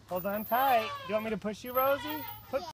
Hold on tight. Do you want me to push you, Rosie?